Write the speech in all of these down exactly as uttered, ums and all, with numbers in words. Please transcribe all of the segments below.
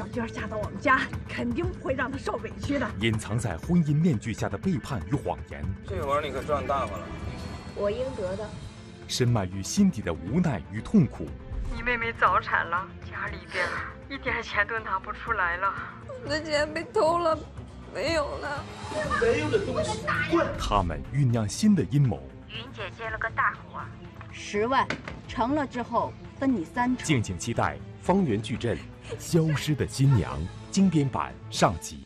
小娟嫁到我们家，肯定不会让她受委屈的。 隐藏在婚姻面具下的背叛与谎言， 这玩意儿你可赚大发了。 我应得的。 深埋于心底的无奈与痛苦。 你妹妹早产了，家里边一点钱都拿不出来了。 我的钱被偷了，没有了。 没有的东西滚！ 他们酝酿新的阴谋。 云姐接了个大活， 十万成了之后分你三成。 敬请期待《方圆矩阵》消失的新娘精编版上集。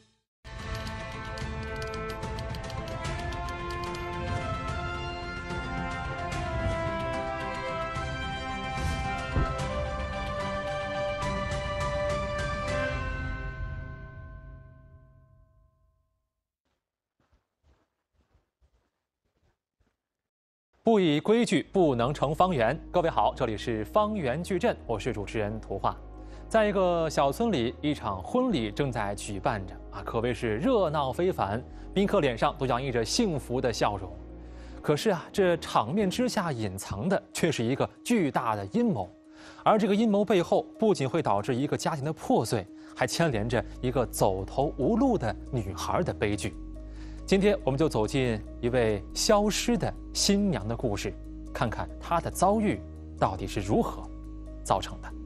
不以规矩不能成方圆。各位好，这里是方圆矩阵，我是主持人图画。在一个小村里，一场婚礼正在举办着啊，可谓是热闹非凡，宾客脸上都洋溢着幸福的笑容。可是啊，这场面之下隐藏的却是一个巨大的阴谋，而这个阴谋背后不仅会导致一个家庭的破碎，还牵连着一个走投无路的女孩的悲剧。今天我们就走进一位消失的新娘的故事，看看她的遭遇到底是如何造成的。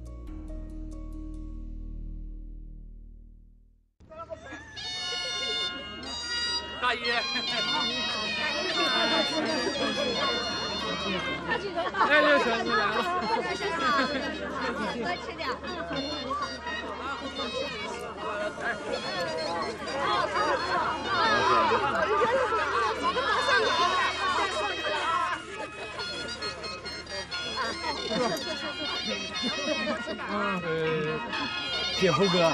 大姨，哎，这小姑娘， 多吃点。 啊，姐夫哥，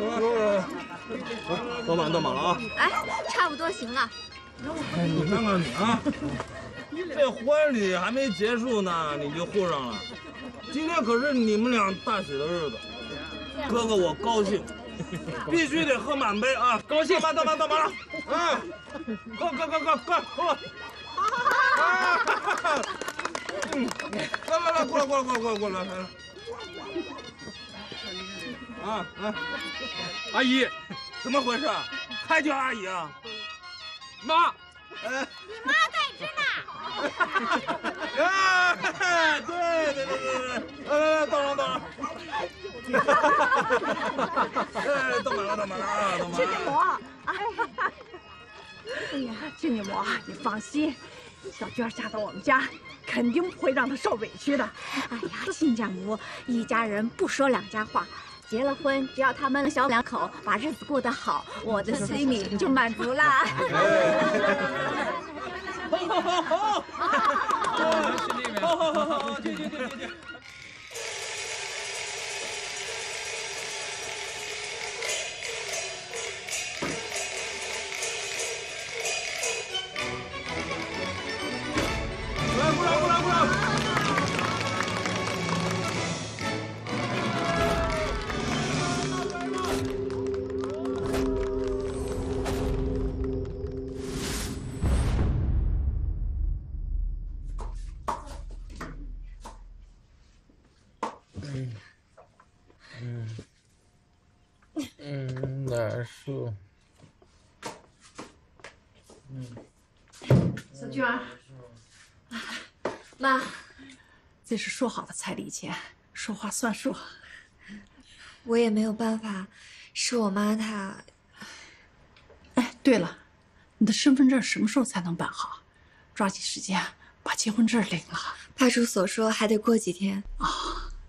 多满多满了啊！ 哎，差不多行了。 哎，你看看你啊，这婚礼还没结束呢，你就护上了。今天可是你们俩大喜的日子，哥哥我高兴，必须得喝满杯啊！高兴，倒满倒满倒满了，啊！喝喝喝喝喝喝！啊！嗯，来来来，过来过来过来过来过来来来。啊啊！阿姨，怎么回事？还叫阿姨啊？妈，哎， 你妈在这呢。 哎，对对对对对，来来来，倒上倒上。哎，倒满了倒满了啊，倒满了。 亲家母，哎，哎呀，亲家母，你放心，小娟嫁到我们家，肯定不会让她受委屈的。 哎呀，亲家母，一家人不说两家话。结了婚，只要他们小两口把日子过得好，我的心里就满足了。 好好好好，好好好好，进进进进进。过来过来过来过来。嗯，难受。 嗯，小娟儿， 妈， 这是说好的彩礼钱，说话算数。 我也没有办法，是我妈她…… 哎，对了，你的身份证什么时候才能办好？抓紧时间把结婚证领了。 派出所说还得过几天。 啊、哦。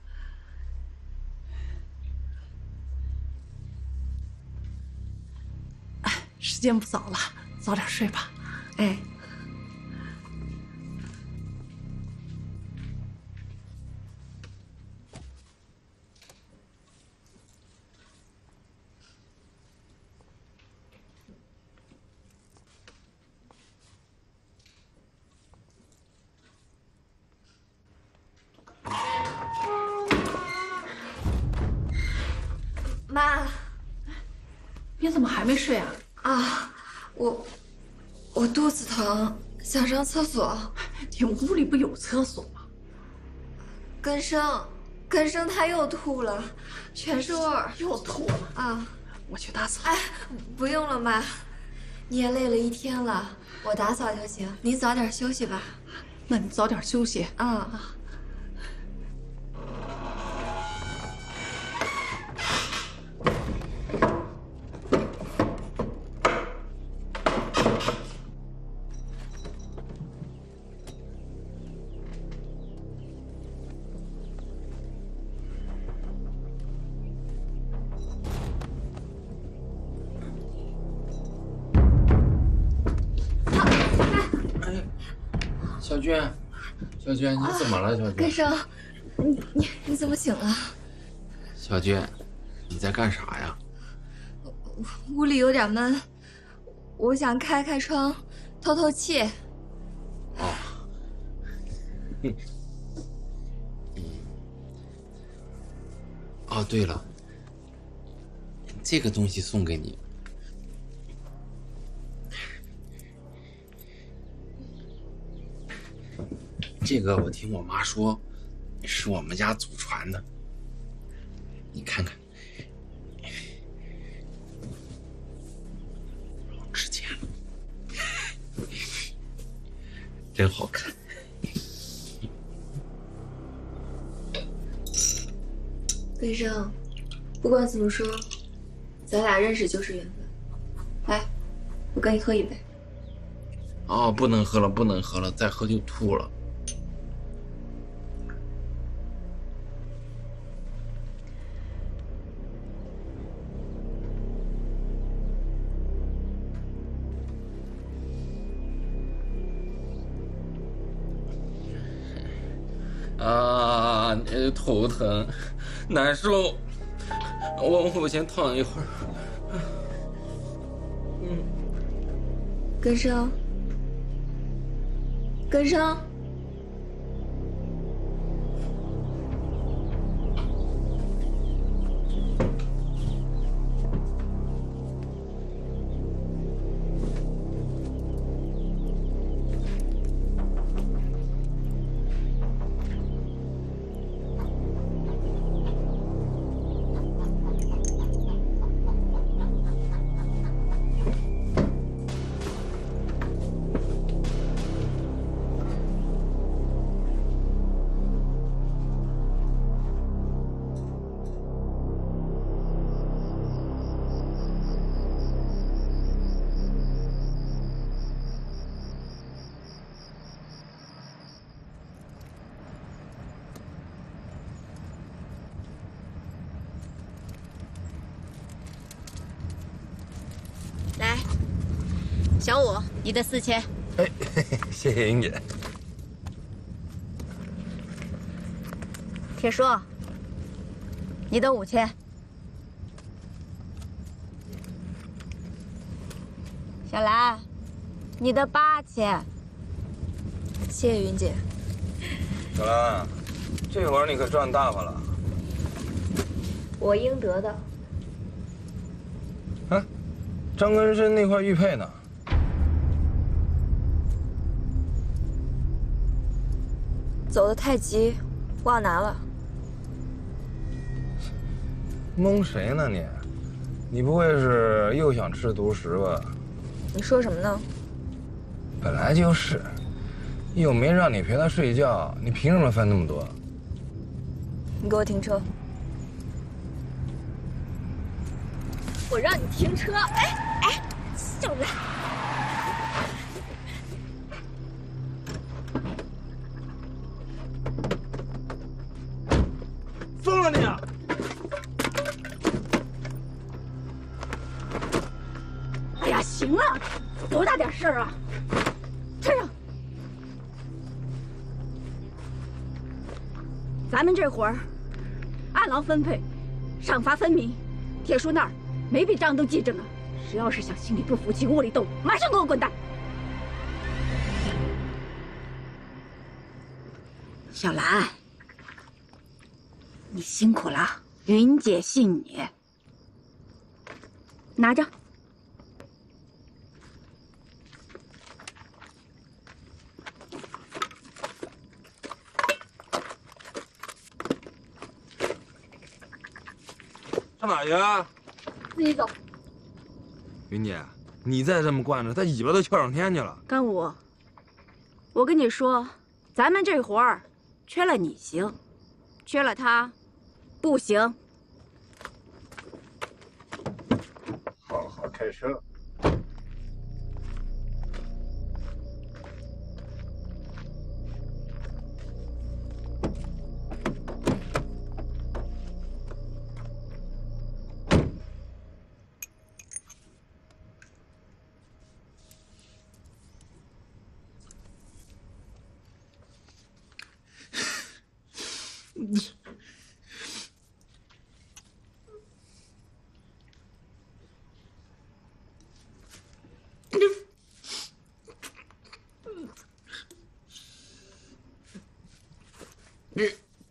时间不早了，早点睡吧。 哎。妈， 你怎么还没睡啊？ 啊，我我肚子疼，想上厕所。 你屋里不有厕所吗？ 根生， 根生他又吐了，全是味儿。 又吐了啊！ 我去打扫。 哎，不用了，妈，你也累了一天了，我打扫就行。你早点休息吧。 那你早点休息啊。 小娟，小娟，你怎么了？小娟， 根生，你你你怎么醒了？ 小娟，你在干啥呀？ 屋里有点闷，我想开开窗，透透气。 哦，嗯，哦，对了，这个东西送给你。这个我听我妈说，是我们家祖传的，你看看，老值钱了，真好看。 根生，不管怎么说，咱俩认识就是缘分。来，我跟你喝一杯。 哦，不能喝了，不能喝了，再喝就吐了。啊，头疼，难受，我我先躺一会儿。嗯， 根生，根生， 来，小五，你的四千。 哎，谢谢英姐。 铁叔，你的五千。小兰，你的八千。 谢谢云姐。 小兰，这会儿你可赚大发了。 我应得的。 啊，张根生那块玉佩呢？ 走得太急，忘拿了。 蒙谁呢你？你不会是又想吃独食吧？ 你说什么呢？ 本来就是，又没让你陪他睡觉，你凭什么分那么多？ 你给我停车！我让你停车！哎哎，小兰， 疯了你啊！ 哎呀，行了，多大点事儿啊！站上。咱们这会儿按劳分配，赏罚分明。铁叔那儿每笔账都记着呢。谁要是想心里不服气，窝里斗，马上给我滚蛋！小兰，你辛苦了，云姐信你。拿着。 上哪去啊？ 自己走。 云姐，你再这么惯着，他尾巴都翘上天去了。 甘武，我跟你说，咱们这活儿，缺了你行，缺了他，不行。 好好开车。 你。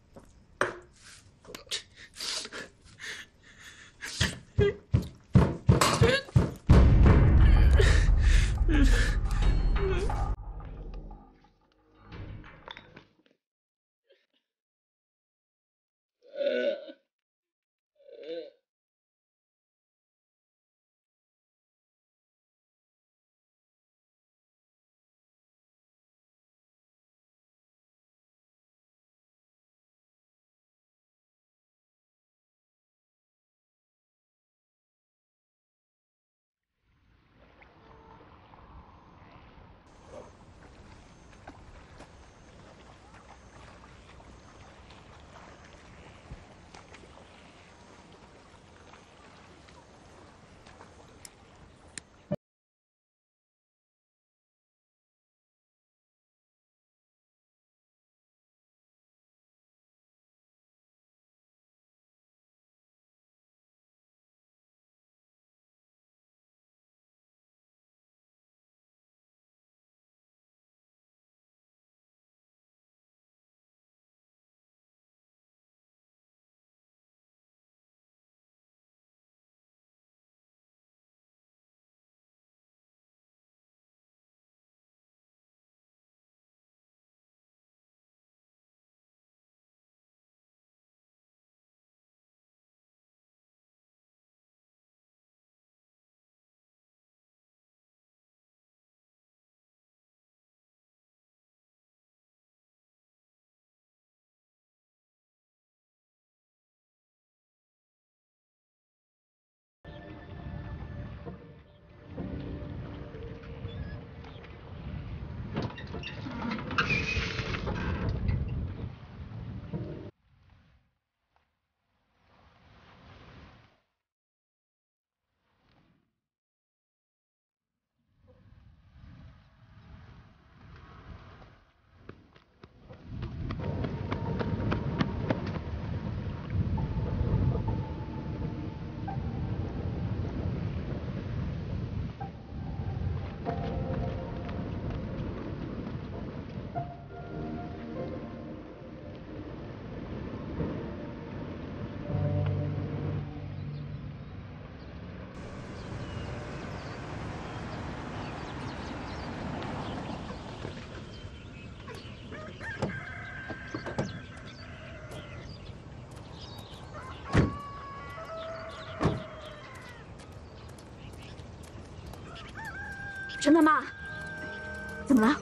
陈大妈，怎么了？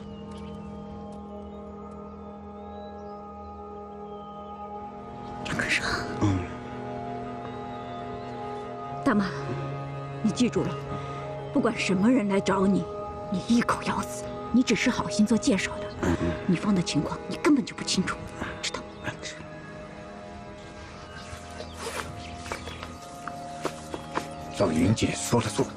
两根伤。嗯。大妈，你记住了，不管什么人来找你，你一口咬死。你只是好心做介绍的，嗯嗯，女方的情况你根本就不清楚，知道吗？知道。 让云姐说了算。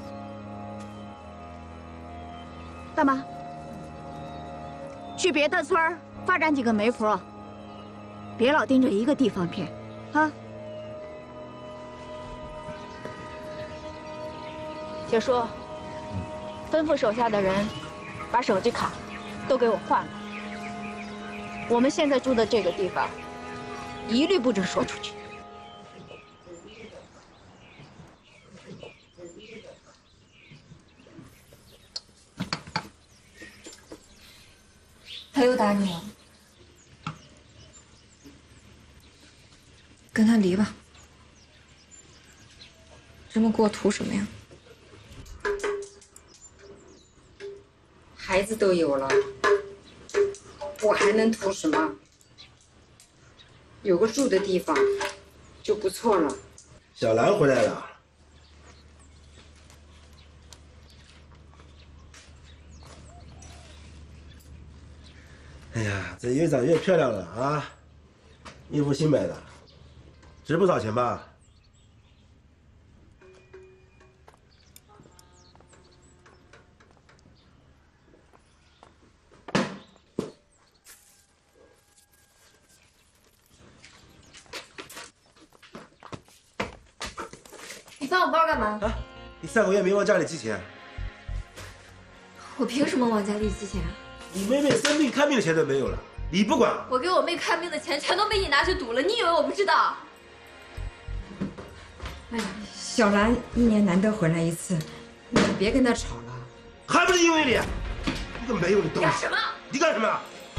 大妈，去别的村儿发展几个媒婆，别老盯着一个地方骗，啊！铁叔，吩咐手下的人把手机卡都给我换了。我们现在住的这个地方，一律不准说出去。 他又打你了，跟他离吧。 这么过图什么呀？ 孩子都有了，我还能图什么？有个住的地方就不错了。 小兰回来了。哎呀，这越长越漂亮了啊！衣服新买的，值不少钱吧？ 你翻我包干嘛？ 啊！你上个月没往家里寄钱。 我凭什么往家里寄钱啊？ 你妹妹生病看病的钱都没有了，你不管？ 我给我妹看病的钱全都被你拿去赌了，你以为我不知道？ 哎呀，小兰一年难得回来一次，你别跟她吵了。 还不是因为你，你个没用的东西！ 干什么？ 你干什么？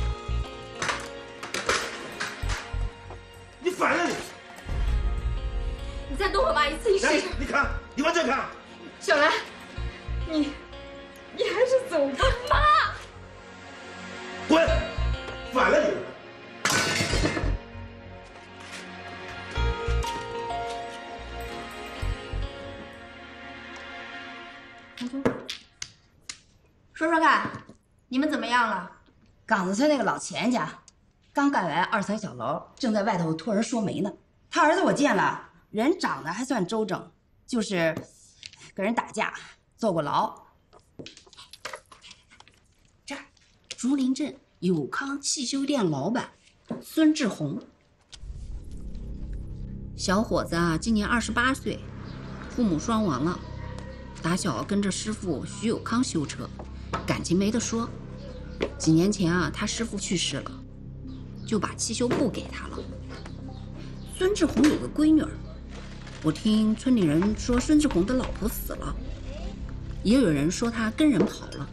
你反了你！ 你再动我妈一次，你试试。 你看，你往这看。 小兰，你，你还是走吧，妈。 滚！反了你！ 说说看，你们怎么样了？岗子村那个老钱家，刚盖完二层小楼，正在外头托人说媒呢。他儿子我见了，人长得还算周正，就是跟人打架，坐过牢。这儿，竹林镇友康汽修店老板孙志宏，小伙子啊，今年二十八岁，父母双亡了，打小跟着师傅徐有康修车，感情没得说。几年前啊，他师傅去世了，就把汽修部给他了。孙志宏有个闺女儿，我听村里人说孙志宏的老婆死了，也有人说他跟人跑了。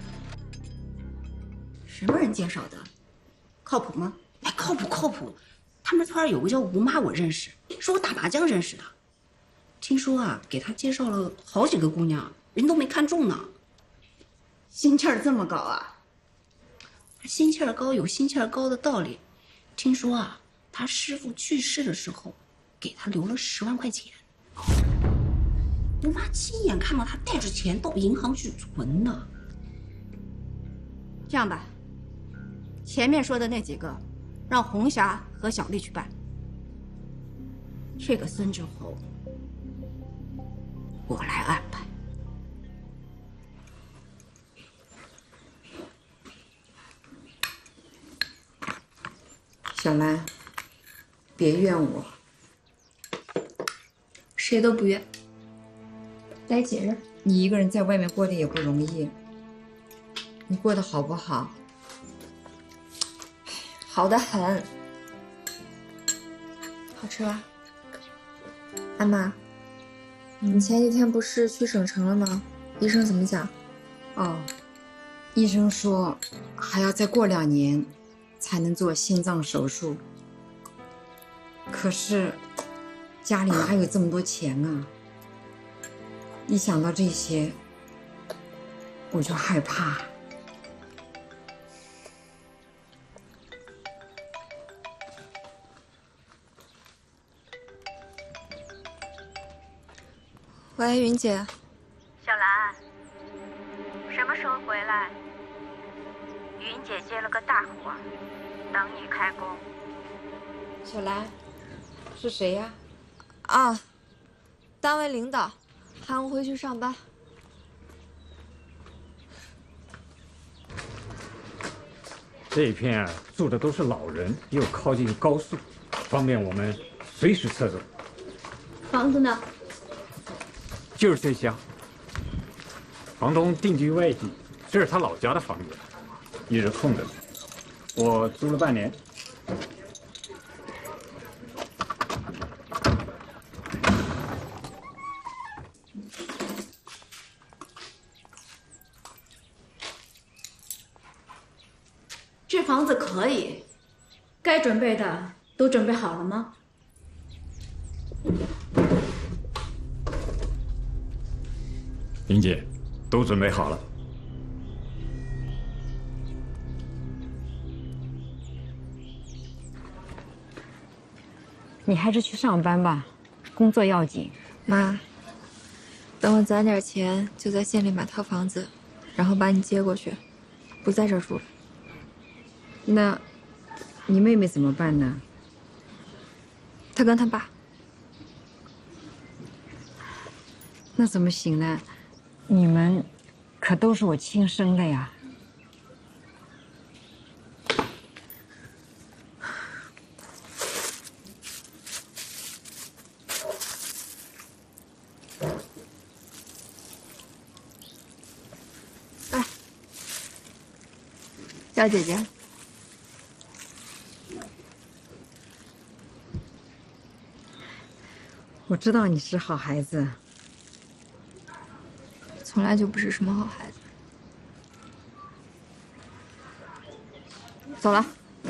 什么人介绍的？靠谱吗？哎，靠谱靠谱。他们村有个叫吴妈，我认识，是我打麻将认识的。听说啊，给他介绍了好几个姑娘，人都没看中呢。心气儿这么高啊？心气儿高有心气儿高的道理。听说啊，他师傅去世的时候，给他留了十万块钱。我妈亲眼看到他带着钱到银行去存呢。这样吧，前面说的那几个，让红霞和小丽去办。这个孙志宏，我来安排。 小兰，别怨我， 谁都不怨。来姐着， 你一个人在外面过得也不容易，你过得好不好？ 好得很。好吃吧？阿妈，你前几天不是去省城了吗？医生怎么讲？ 哦，医生说还要再过两年才能做心脏手术。可是家里哪有这么多钱啊？一想到这些，我就害怕。 喂，云姐。 小兰，什么时候回来？云姐接了个大活，等你开工。 小兰，是谁呀？ 啊，单位领导喊我回去上班。 这一片啊，住的都是老人，又靠近高速，方便我们随时撤走。 房子呢？ 就是这厢。房东定居外地，这是他老家的房子，一直空着。我租了半年。 这房子可以，该准备的都准备好了吗？ 林姐，都准备好了。 你还是去上班吧，工作要紧。 妈，等我攒点钱，就在县里买套房子，然后把你接过去，不在这儿住了。 那，你妹妹怎么办呢？ 她跟她爸。 那怎么行呢？你们可都是我亲生的呀。 哎，叫姐姐。 我知道你是好孩子。 从来就不是什么好孩子。走了。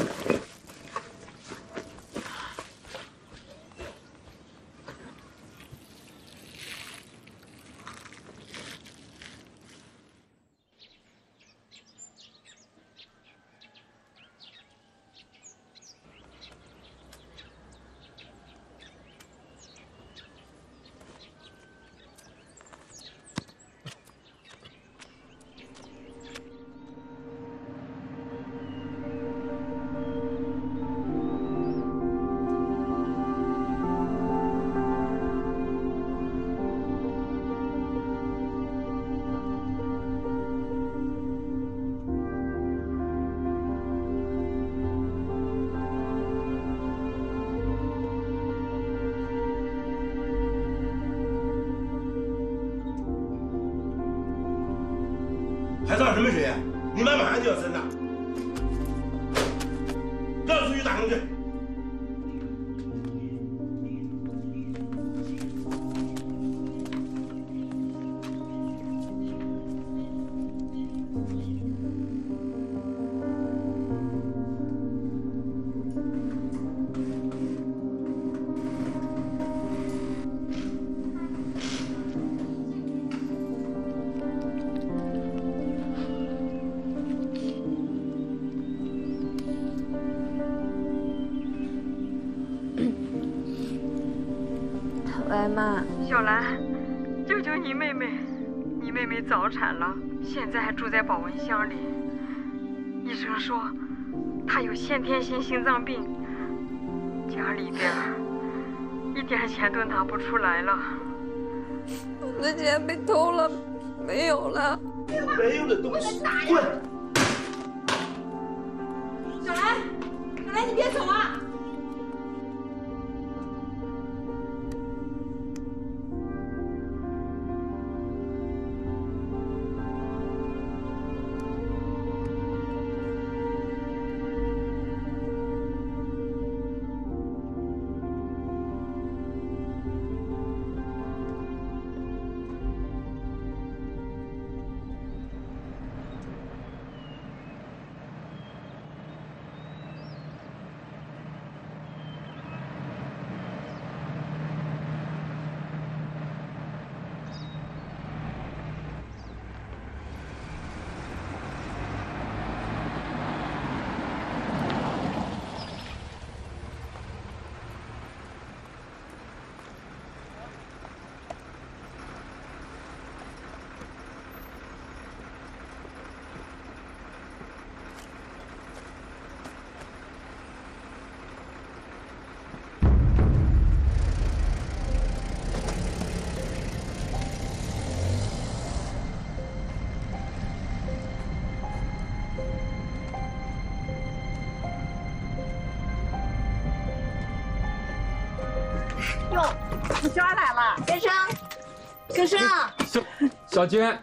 还上什么学？你妈马上就要生了，让出去打工去。 喂，妈。 小兰，救救你妹妹！你妹妹早产了，现在还住在保温箱里。医生说她有先天性心脏病，家里边一点钱都拿不出来了。 我的钱被偷了，没有了。 没有的东西，滚！ 小兰，小兰，你别走啊！ 哟，你娟来了，先生，先生， 小小娟。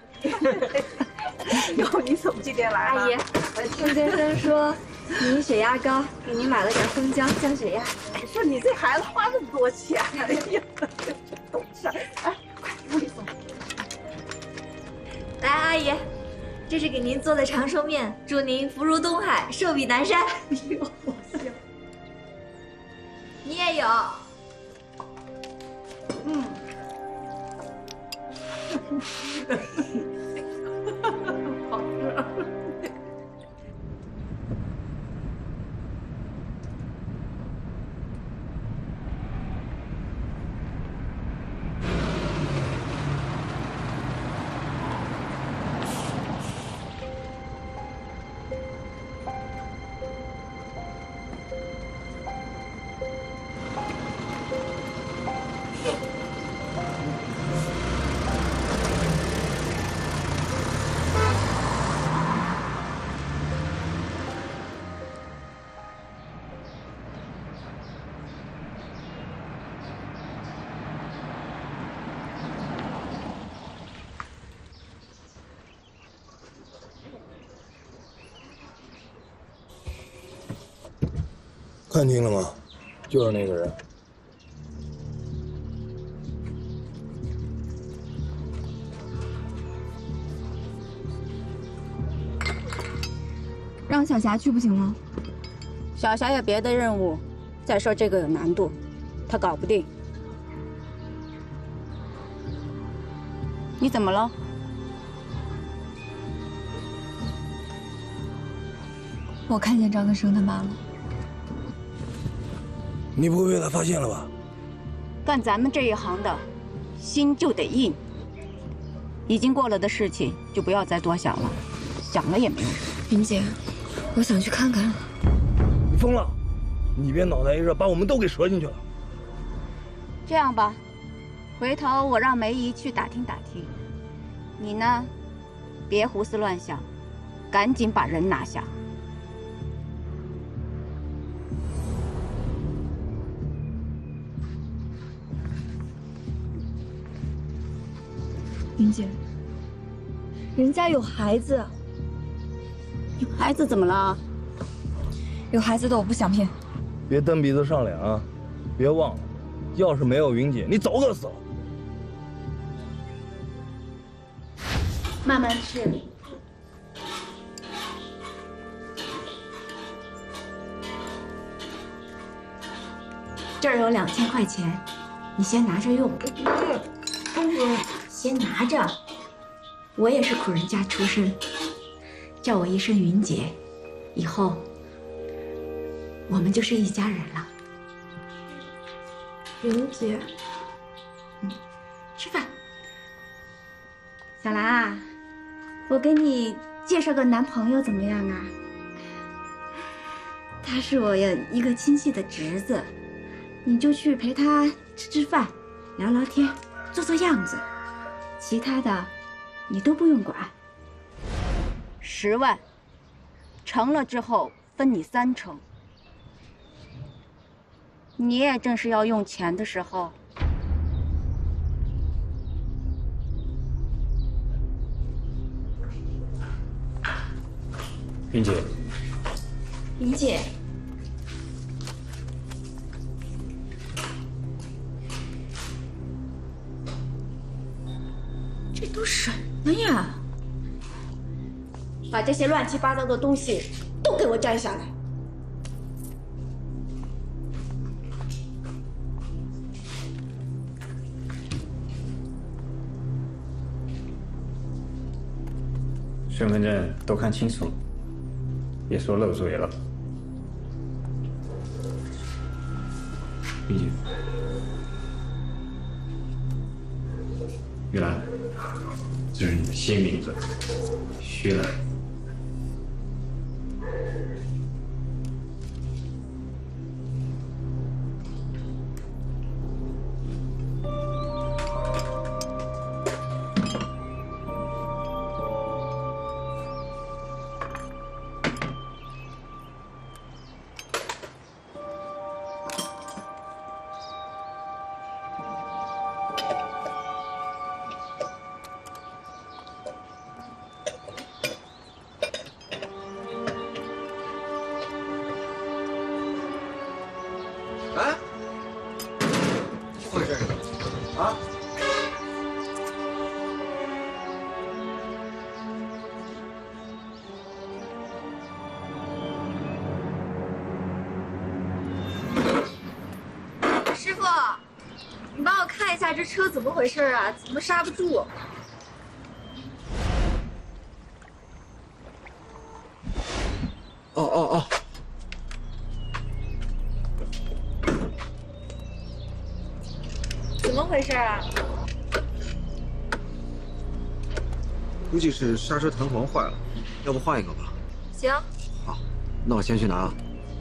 哟，你怎么今天来了？ 阿姨，我听先生说您血压高，给您买了点蜂胶降血压。 说你这孩子花那么多钱，哎呀，懂事。哎，快屋里坐。 来，阿姨，这是给您做的长寿面，祝您福如东海，寿比南山。 哎呦，行。 你也有。 嗯。 好热。 看清了吗？就是那个人。 让小霞去不行吗？ 小霞有别的任务，再说这个有难度，她搞不定。你怎么了？ 我看见张根生他妈了。 你不会被他发现了吧？ 干咱们这一行的，心就得硬。已经过了的事情就不要再多想了，想了也没用。 云姐，我想去看看。 你疯了！你别脑袋一热，把我们都给折进去了。 这样吧，回头我让梅姨去打听打听。你呢，别胡思乱想，赶紧把人拿下。 云姐，人家有孩子， 有孩子怎么了？ 有孩子的我不想骗。 别蹬鼻子上脸啊！别忘了，要是没有云姐，你早ก็死了。 慢慢吃。这儿有两千块钱，你先拿着用。先拿着，我也是苦人家出身，叫我一声云姐，以后我们就是一家人了。 云姐， 嗯，吃饭。小兰啊，我给你介绍个男朋友怎么样啊？他是我有一个亲戚的侄子，你就去陪他吃吃饭，聊聊天，做做样子。其他的，你都不用管。十万，成了之后分你三成。你也正是要用钱的时候。 云姐， 云姐， 这都什么呀？把这些乱七八糟的东西都给我摘下来！ 身份证都看清楚了，别说漏嘴了。云姐，玉兰，这是你的新名字，徐兰。 哎，怎么回事？啊？ 师傅，你帮我看一下这车怎么回事啊？怎么刹不住？ 哦哦哦。 怎么回事啊？ 估计是刹车弹簧坏了，要不换一个吧？ 行。 好，那我先去拿啊。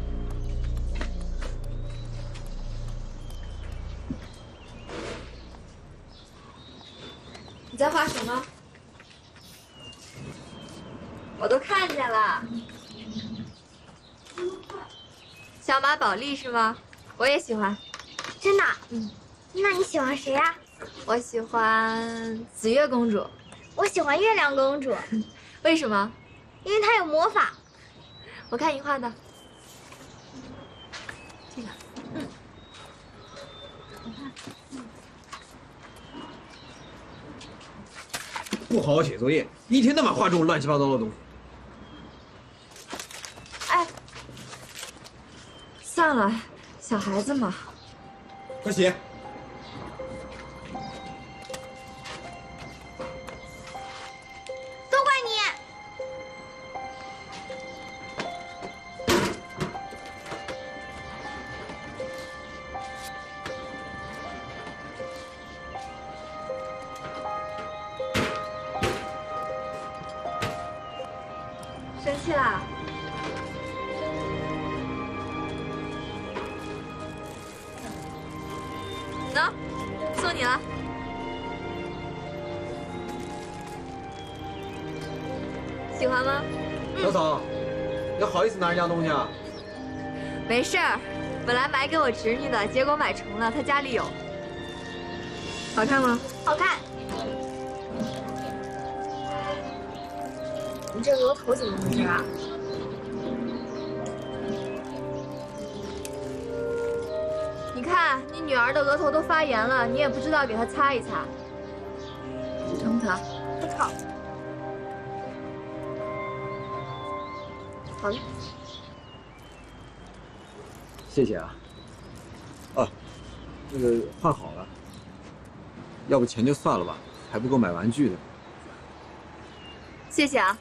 你在画什么？我都看见了。小马宝莉是吗？我也喜欢。 真的？ 嗯。 那你喜欢谁呀？ 我喜欢紫月公主。 我喜欢月亮公主。 为什么？ 因为她有魔法。 我看你画的。这个。嗯。我看。嗯。 不好好写作业，一天到晚画这种乱七八糟的东西。 哎，算了，小孩子嘛。 快写。 都怪你！ 生气啦？喏，送你了。喜欢吗？ 小草，你好意思拿人家东西啊？ 没事儿，本来买给我侄女的，结果买重了，她家里有。好看吗？ 好看。你这额头怎么回事啊？ 你看，你女儿的额头都发炎了，你也不知道给她擦一擦，疼不疼？ 不疼。 好了。 谢谢啊。啊，那个换好了，要不钱就算了吧，还不够买玩具的。 谢谢啊。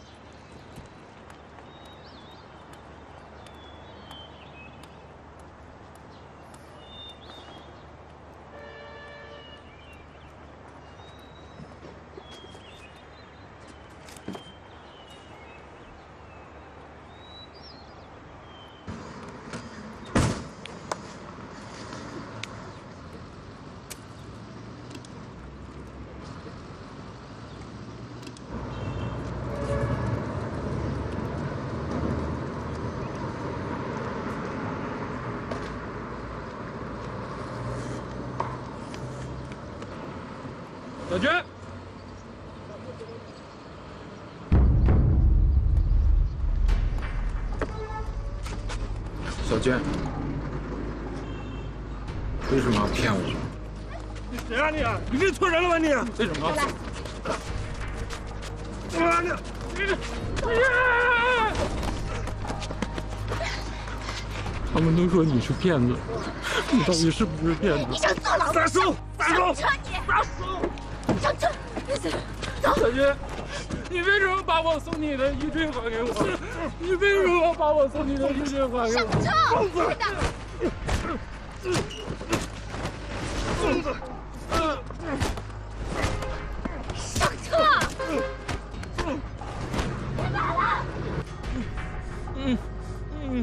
小娟， 小娟，为什么要骗我？ 你谁啊你？你认错人了吧你？ 为什么？ 来，啊你，你这， 他们都说你是骗子，你到底是不是骗子？ 你想坐牢？ 撒手！撒手！ 上车你！ 撒手！ 上车！走！ 小娟，你为什么把我送你的玉坠还给我？你为什么把我送你的玉坠还给我？ 上车！快点！ 粽子！ 上车！别打了！ 嗯嗯。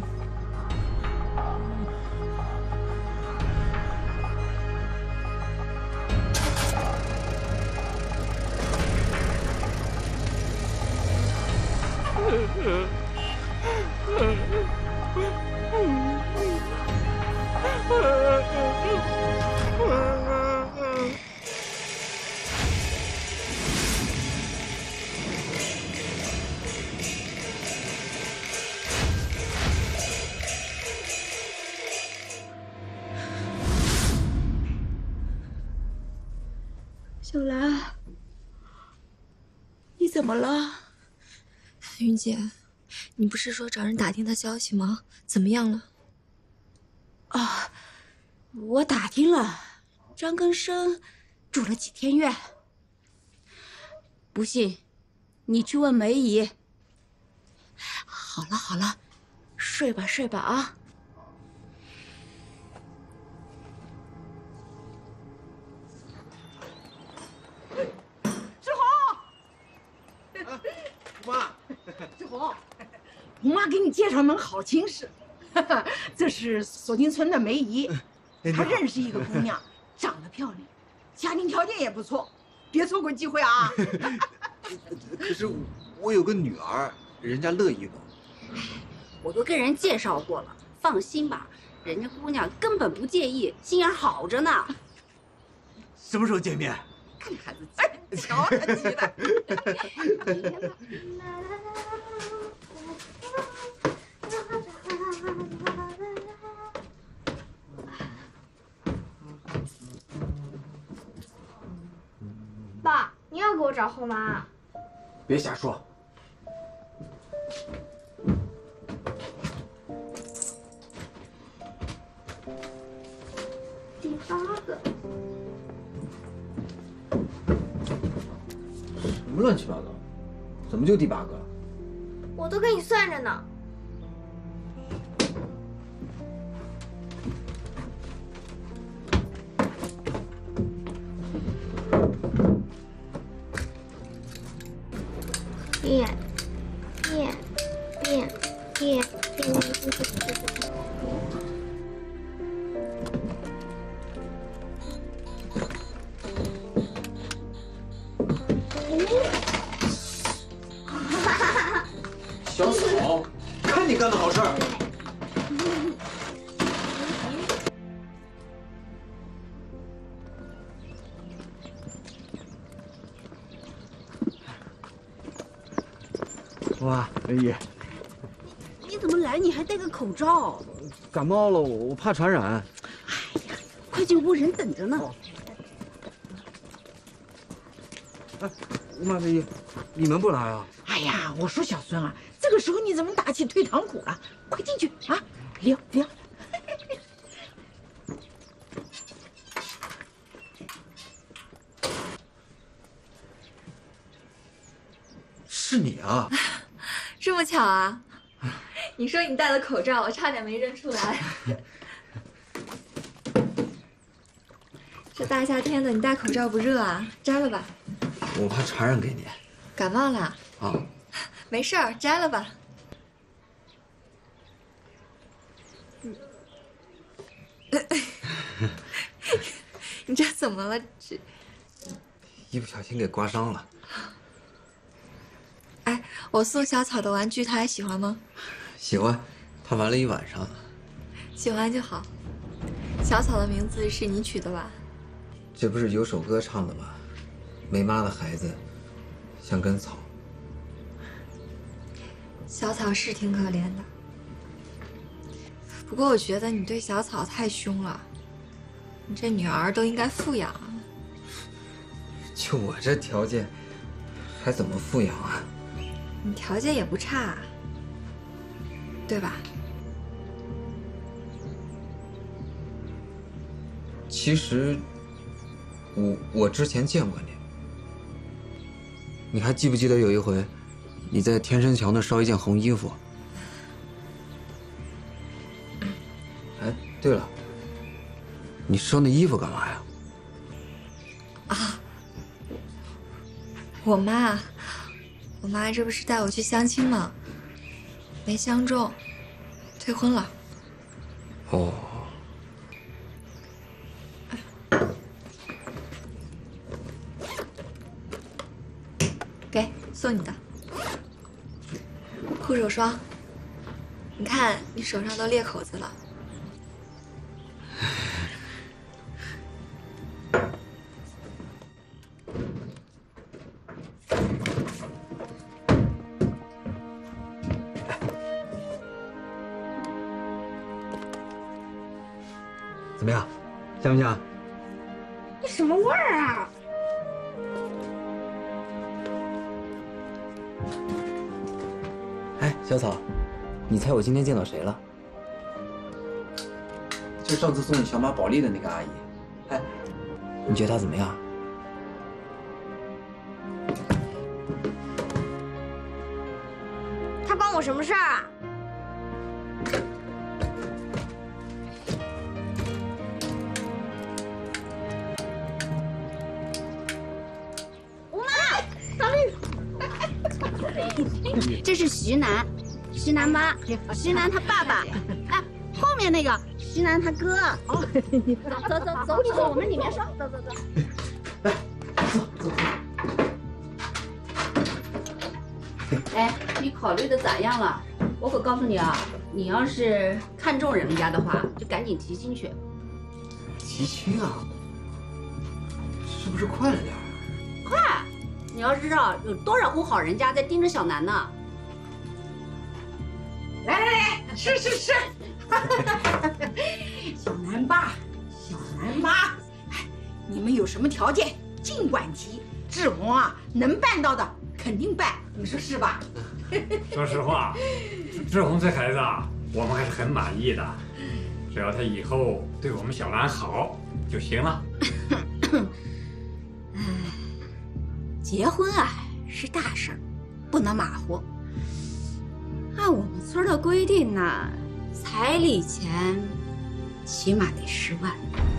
小兰，你怎么了？ 云姐，你不是说找人打听他消息吗？怎么样了？ 啊，我打听了，张根生住了几天院。不信，你去问梅姨。好了好了， 睡吧睡吧啊。 志红， 妈， 志红，我妈给你介绍门好亲事，这是锁金村的梅姨，她认识一个姑娘，长得漂亮，家庭条件也不错，别错过机会啊！ 可是我有个女儿，人家乐意吗？ 我都跟人介绍过了，放心吧，人家姑娘根本不介意，心眼好着呢。 什么时候见面？ 看孩子急，瞧他急的。 爸，你又给我找后妈？ 别瞎说。 第八个。 什么乱七八糟？怎么就第八个了？ 我都给你算着呢。变变变变变变。 小草，看你干的好事儿。 哇，梅姨， 你怎么来？你还戴个口罩？ 感冒了，我怕传染。 哎呀，快进屋，人等着呢。 哎，妈，梅姨，你们不来啊？ 哎呀，我说小孙啊，这个时候你怎么打起退堂鼓了？快进去啊，聊聊。 是你啊！ 这么巧啊！你说你戴了口罩，我差点没认出来。这大夏天的，你戴口罩不热啊？摘了吧。 我怕传染给你。 感冒了？ 啊， 没事儿，摘了吧。你这怎么了？这一不小心给刮伤了。 哎，我送小草的玩具，他还喜欢吗？ 喜欢，他玩了一晚上。 喜欢就好。小草的名字是你取的吧？ 这不是有首歌唱的吗？没妈的孩子，像根草。 小草是挺可怜的，不过我觉得你对小草太凶了。你这女儿都应该富养。 就我这条件，还怎么富养啊？ 你条件也不差，对吧？ 其实，我我之前见过你。你还记不记得有一回，你在天山桥那烧一件红衣服？哎，对了，你烧那衣服干嘛呀？ 啊，我妈，我妈这不是带我去相亲吗？没相中，退婚了。 哦。 给，送你的护手霜。你看，你手上都裂口子了。 怎么样，香不香？ 这什么味儿啊？ 哎，小草，你猜我今天见到谁了？就上次送你小马宝莉的那个阿姨。哎，你觉得她怎么样？ 他帮我什么事儿啊？ 这是徐楠，徐楠妈，徐楠他爸爸。哎，后面那个徐楠他哥。哦，走走走走走，我们里面说，走走走。来，走走走。哎，你考虑的咋样了？我可告诉你啊，你要是看中人家的话，就赶紧提亲去。 提亲啊？是不是快了点？ 快！你要知道有多少户好人家在盯着小南呢。 来来来，吃吃吃！小南爸，小南妈，哎，你们有什么条件尽管提，志宏啊，能办到的肯定办，你说是吧？ 说实话，志宏这孩子啊，我们还是很满意的，只要他以后对我们小兰好就行了。 结婚啊是大事儿，不能马虎。按我们村的规定呢，彩礼钱起码得十万。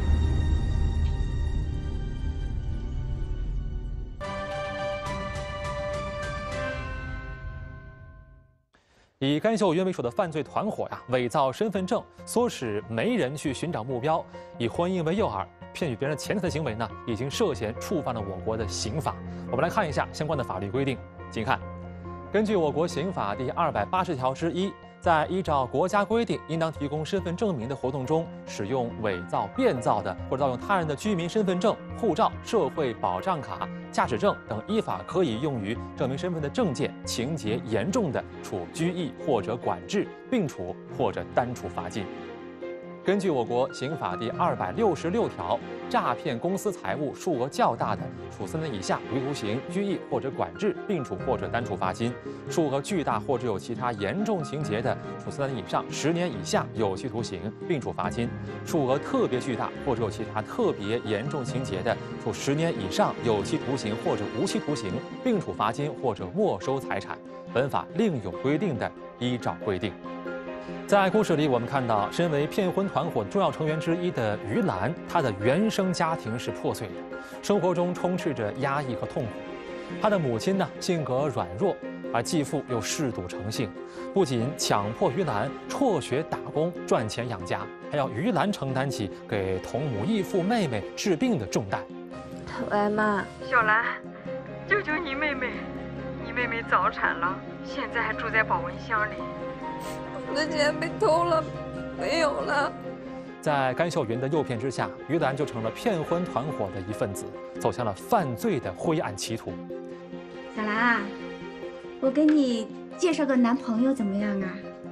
以甘秀云为首的犯罪团伙呀，伪造身份证，唆使媒人去寻找目标，以婚姻为诱饵，骗取别人钱财的行为呢，已经涉嫌触犯了我国的刑法。我们来看一下相关的法律规定。请看，根据我国刑法第二百八十条之一，在依照国家规定应当提供身份证明的活动中，使用伪造、变造的或者盗用他人的居民身份证、护照、社会保障卡、驾驶证等依法可以用于证明身份的证件，情节严重的，处拘役或者管制，并处或者单处罚金。根据我国刑法第二百六十六条，诈骗公私财物数额较大的，处三年以下有期徒刑、拘役或者管制，并处或者单处罚金；数额巨大或者有其他严重情节的，处三年以上十年以下有期徒刑，并处罚金；数额特别巨大或者有其他特别严重情节的，处十年以上有期徒刑或者无期徒刑，并处罚金或者没收财产。本法另有规定的，依照规定。在故事里，我们看到，身为骗婚团伙重要成员之一的于兰，她的原生家庭是破碎的，生活中充斥着压抑和痛苦。她的母亲呢，性格软弱，而继父又嗜赌成性，不仅强迫于兰辍学打工赚钱养家，还要于兰承担起给同母异父妹妹治病的重担。 喂，妈， 小兰，救救你妹妹！你妹妹早产了，现在还住在保温箱里。 我的钱被偷了，没有了。 在甘秀云的诱骗之下，于兰就成了骗婚团伙的一份子，走向了犯罪的灰暗歧途。 小兰啊，我给你介绍个男朋友怎么样啊？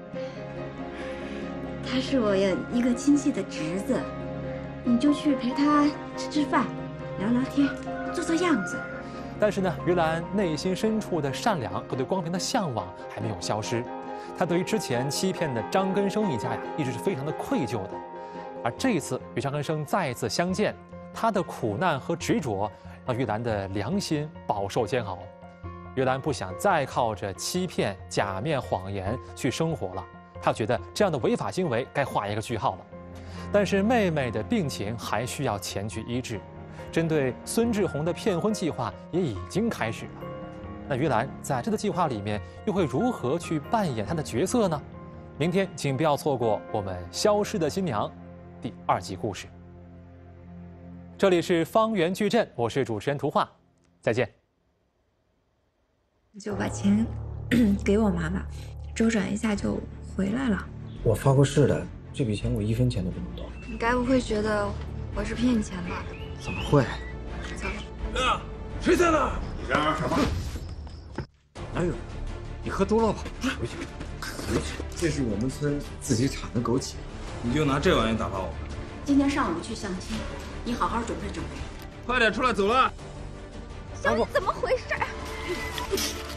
他是我一个亲戚的侄子，你就去陪他吃吃饭，聊聊天，做做样子。 但是呢，于兰内心深处的善良和对光明的向往还没有消失。她对于之前欺骗的张根生一家呀，一直是非常的愧疚的。而这一次与张根生再一次相见，他的苦难和执着让于兰的良心饱受煎熬。于兰不想再靠着欺骗、假面谎言去生活了，她觉得这样的违法行为该画一个句号了。但是妹妹的病情还需要前去医治，针对孙志宏的骗婚计划也已经开始了。那于兰在这个计划里面又会如何去扮演她的角色呢？明天请不要错过我们《消失的新娘》第二集故事。这里是方圆矩阵，我是主持人图画，再见。 你就把钱给我妈妈，周转一下就回来了。 我发过誓的，这笔钱我一分钱都不能动。 你该不会觉得我是骗钱吧？ 怎么会？ 走。 呀，谁在那？ 你嚷嚷什么？ 哪有？你喝多了吧？回去，回去。这是我们村自己产的枸杞， 你就拿这玩意打发我？ 今天上午去相亲，你好好准备准备。 快点出来，走了。 小李怎么回事？